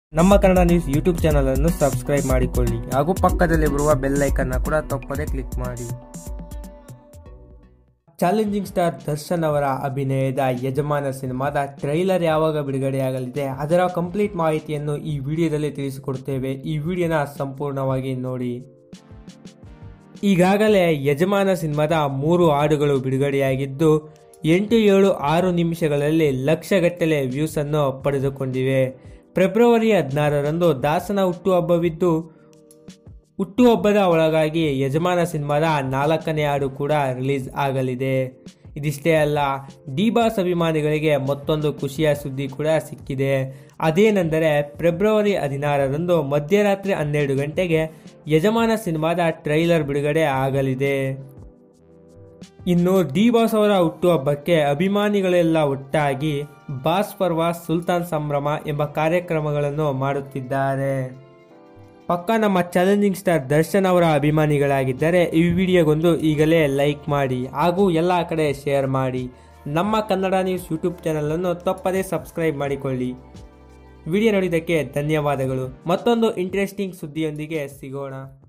ನಮ್ಮ Kannada news YouTube channel ಅನ್ನು subscribe ಮಾಡಿಕೊಳ್ಳಿ ಹಾಗೂ ಪಕ್ಕದಲ್ಲಿ ಬರುವ ಬೆಲ್ ಐಕನ್ ಕೂಡ ತಪ್ಪದೆ ಕ್ಲಿಕ್ ಮಾಡಿ. ಚಾಲೆಂಜಿಂಗ್ ಸ್ಟಾರ್ ದರ್ಶನ್ ಅವರ ಅಭಿನಯದ ಯಜಮಾನ ಸಿನಿಮಾದ ಟ್ರೈಲರ್ ಯಾವಾಗ ಬಿಡುಗಡೆಯಾಗಲಿದೆ ಅದರ ಕಂಪ್ಲೀಟ್ ಮಾಹಿತಿಯನ್ನು ಈ ವಿಡಿಯೋದಲ್ಲಿ ತಿಳಿಸಿಕೊಡುತ್ತೇವೆ. ಈ ವಿಡಿಯೋನ ಸಂಪೂರ್ಣವಾಗಿ ನೋಡಿ. ಈಗಾಗಲೇ ಯಜಮಾನ ಸಿನಿಮಾದ 3 ಹಾಡುಗಳು ಬಿಡುಗಡೆಯಾಗಿದ್ದು 8, 7, 6 ನಿಮಿಷಗಳಲ್ಲಿ ಲಕ್ಷಗಟ್ಟಲೆ ವ್ಯೂಸ್ ಅನ್ನು ಪಡೆದುಕೊಂಡಿವೆ. ಫೆಬ್ರವರಿ 16ರಂದು ದಾಸನ ಹುಟ್ಟುಹಬ್ಬವಿದ್ದು ಹುಟ್ಟುಹಬ್ಬದ ಒಳಗಾಗಿ ಯಜಮಾನ ಸಿನಿಮಾದ 4ನೇ ಹಾಡು ಕೂಡ ರಿಲೀಸ್ ಆಗಲಿದೆ. ಇದಿಷ್ಟೇ ಅಲ್ಲ, ಡಿ ಬಾಸ್ ಅಭಿಮಾನಿಗಳಿಗೆ ಮತ್ತೊಂದು ಖುಷಿಯ ಸುದ್ದಿ ಕೂಡ ಸಿಕ್ಕಿದೆ. ಅದೇನೆಂದರೆ ಫೆಬ್ರವರಿ 16ರಂದು ಮಧ್ಯರಾತ್ರಿ 12 ಗಂಟೆಗೆ ಯಜಮಾನ ಸಿನಿಮಾದ ಟ್ರೈಲರ್ ಬಿಡುಗಡೆ ಆಗಲಿದೆ. ಇನ್ನು ಡಿ ಬಾಸ್ ಅವರ ಹುಟ್ಟುಹಬ್ಬಕ್ಕೆ ಅಭಿಮಾನಿಗಳೆಲ್ಲ ಒಟ್ಟಾಗಿ ಬಾಸ್ ಪರ್ವ ಸುಲ್ತಾನ್ ಸಂಭ್ರಮ ಎಂಬ ಕಾರ್ಯಕ್ರಮಗಳನ್ನು ಮಾಡುತ್ತಿದ್ದಾರೆ. ಪಕ್ಕ ನಮ್ಮ ಚಾಲೆಂಜಿಂಗ್ ಸ್ಟಾರ್ ದರ್ಶನ್ ಅವರ ಅಭಿಮಾನಿಗಳಾಗಿದ್ದರೆ ಈ ವಿಡಿಯೋಗೊಂದು ಈಗಲೇ ಲೈಕ್ ಮಾಡಿ ಹಾಗೂ ಎಲ್ಲ ಕಡೆ ಶೇರ್ ಮಾಡಿ. ನಮ್ಮ ಕನ್ನಡ ನ್ಯೂಸ್ ಯೂಟ್ಯೂಬ್ ಚಾನಲನ್ನು ತಪ್ಪದೇ ಸಬ್ಸ್ಕ್ರೈಬ್ ಮಾಡಿಕೊಳ್ಳಿ. ವಿಡಿಯೋ ನೋಡಿದ್ದಕ್ಕೆ ಧನ್ಯವಾದಗಳು. ಮತ್ತೊಂದು ಇಂಟ್ರೆಸ್ಟಿಂಗ್ ಸುದ್ದಿಯೊಂದಿಗೆ ಸಿಗೋಣ.